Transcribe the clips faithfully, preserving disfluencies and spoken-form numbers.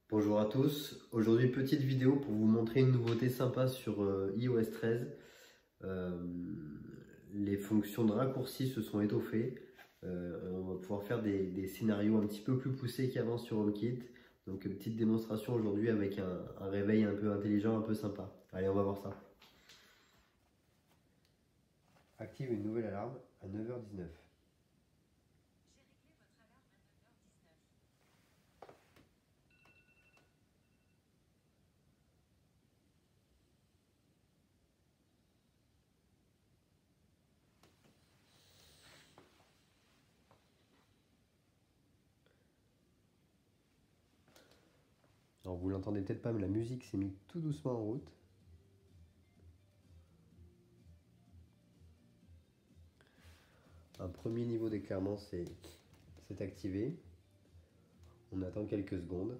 Bonjour à tous, aujourd'hui petite vidéo pour vous montrer une nouveauté sympa sur euh, i O S treize. Euh, les fonctions de raccourci se sont étoffées, euh, on va pouvoir faire des, des scénarios un petit peu plus poussés qu'avant sur HomeKit. Donc une petite démonstration aujourd'hui avec un, un réveil un peu intelligent, un peu sympa. Allez, on va voir ça. Active une nouvelle alarme à neuf heures dix-neuf. Alors vous l'entendez peut-être pas, mais la musique s'est mise tout doucement en route. Un premier niveau d'éclairement s'est activé. On attend quelques secondes.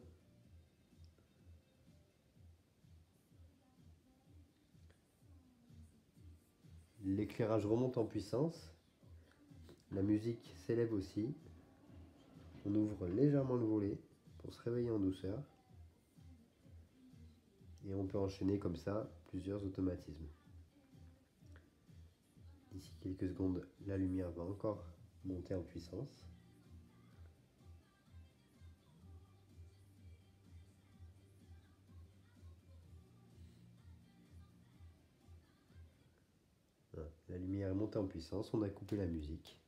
L'éclairage remonte en puissance. La musique s'élève aussi. On ouvre légèrement le volet pour se réveiller en douceur. Et on peut enchaîner comme ça plusieurs automatismes. D'ici quelques secondes, la lumière va encore monter en puissance. Voilà, la lumière est montée en puissance, on a coupé la musique.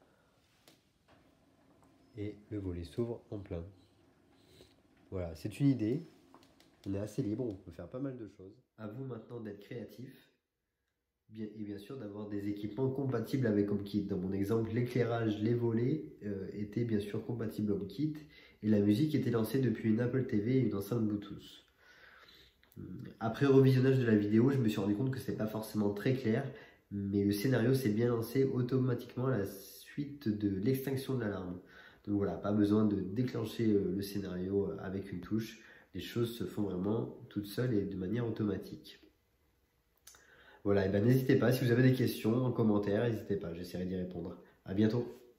Et le volet s'ouvre en plein. Voilà, c'est une idée. On est assez libre, on peut faire pas mal de choses. À vous maintenant d'être créatif. Bien, et bien sûr d'avoir des équipements compatibles avec HomeKit. Dans mon exemple, l'éclairage, les volets euh, étaient bien sûr compatibles HomeKit et la musique était lancée depuis une Apple T V et une enceinte Bluetooth. Après revisionnage de la vidéo, je me suis rendu compte que c'est pas forcément très clair, mais le scénario s'est bien lancé automatiquement à la suite de l'extinction de l'alarme. Donc voilà, pas besoin de déclencher le scénario avec une touche. Les choses se font vraiment toutes seules et de manière automatique. Voilà, et ben n'hésitez pas, si vous avez des questions en commentaire, n'hésitez pas, j'essaierai d'y répondre. À bientôt.